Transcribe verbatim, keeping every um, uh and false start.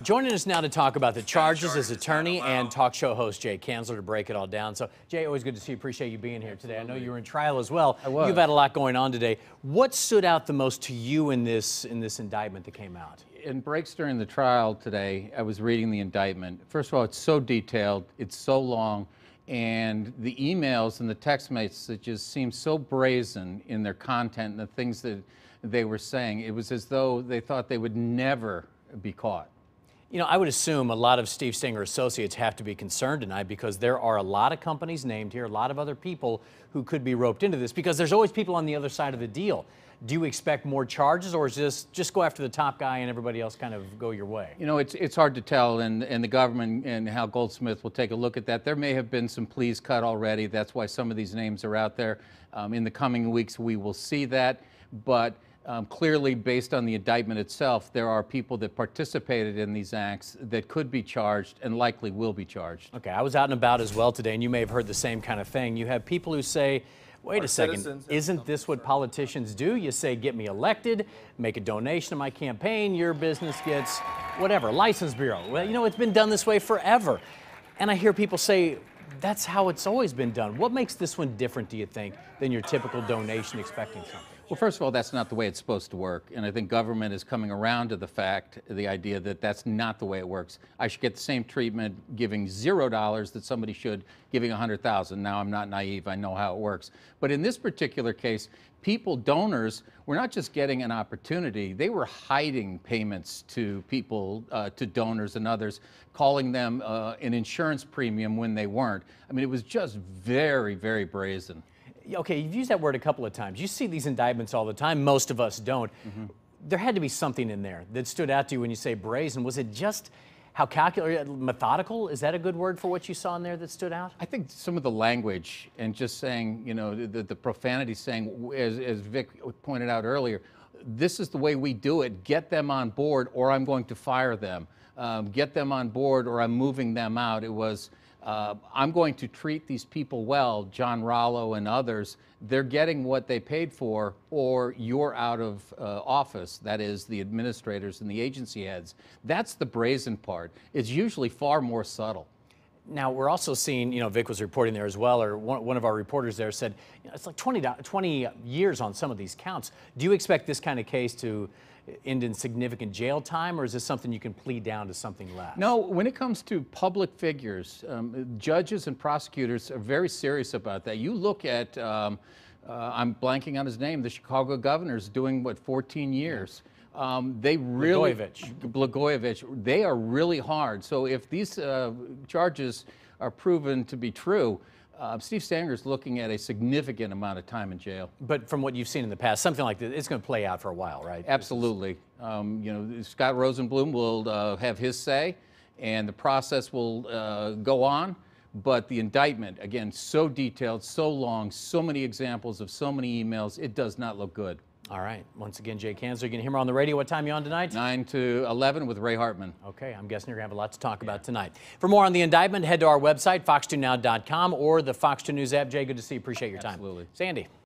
Joining us now to talk about the charges is attorney and talk show host Jay Kanzler to break it all down. So, Jay, always good to see you. Appreciate you being here today. I know you were in trial as well. I was. You've had a lot going on today. What stood out the most to you in this in this indictment that came out? In breaks during the trial today, I was reading the indictment. First of all, it's so detailed, it's so long, and the emails and the text messages seem so brazen in their content and the things that they were saying. It was as though they thought they would never be caught. You know, I would assume a lot of Steve Stenger associates have to be concerned tonight because there are a lot of companies named here, a lot of other people who could be roped into this because there's always people on the other side of the deal. Do you expect more charges, or is this just go after the top guy and everybody else kind of go your way? You know, it's it's hard to tell, and, and the government and Hal Goldsmith will take a look at that. There may have been some pleas cut already. That's why some of these names are out there. Um, in the coming weeks, we will see that. But Um, clearly, based on the indictment itself, there are people that participated in these acts that could be charged and likely will be charged. Okay, I was out and about as well today, and you may have heard the same kind of thing. You have people who say, wait a second, isn't this what politicians do? You say, get me elected, make a donation to my campaign, your business gets whatever, license bureau. Well, you know, it's been done this way forever. And I hear people say, that's how it's always been done. What makes this one different, do you think, than your typical donation expecting something? Well, first of all, that's not the way it's supposed to work. And I think government is coming around to the fact, the idea that that's not the way it works. I should get the same treatment giving zero dollars that somebody should giving a hundred thousand. Now, I'm not naive. I know how it works. But in this particular case, people, donors, were not just getting an opportunity. They were hiding payments to people, uh, to donors and others, calling them uh, an insurance premium when they weren't. I mean, it was just very, very brazen. Okay, you've used that word a couple of times. You see these indictments all the time. Most of us don't. Mm-hmm. There had to be something in there that stood out to you when you say brazen. Was it just how calculated, methodical? Is that a good word for what you saw in there that stood out? I think some of the language and just saying, you know, the, the profanity saying, as, as Vic pointed out earlier, this is the way we do it. Get them on board or I'm going to fire them. Um, get them on board or I'm moving them out. It was... Uh, I'm going to treat these people well, John Rollo and others. They're getting what they paid for, or you're out of uh, office. That is, the administrators and the agency heads. That's the brazen part. It's usually far more subtle. Now, we're also seeing, you know, Vic was reporting there as well, or one, one of our reporters there said, you know, it's like twenty, twenty years on some of these counts. Do you expect this kind of case to end in significant jail time, or is this something you can plead down to something less? No, when it comes to public figures, um, judges and prosecutors are very serious about that. You look at, um, uh, I'm blanking on his name, the Chicago governor's doing, what, fourteen years. Um, they really, Blagojevich. Blagojevich, they are really hard. So if these uh, charges are proven to be true, Uh, Steve Stenger is looking at a significant amount of time in jail. But from what you've seen in the past, something like this, it's going to play out for a while, right? Absolutely. Um, you know, Scott Rosenblum will uh, have his say, and the process will uh, go on. But the indictment, again, so detailed, so long, so many examples of so many emails, it does not look good. All right. Once again, Jay Kanzler, you can hear him on the radio. What time are you on tonight? nine to eleven with Ray Hartman. Okay, I'm guessing you're going to have a lot to talk about tonight. For more on the indictment, head to our website, fox two now dot com, or the Fox two News app. Jay, good to see you. Appreciate your time. Absolutely. Sandy.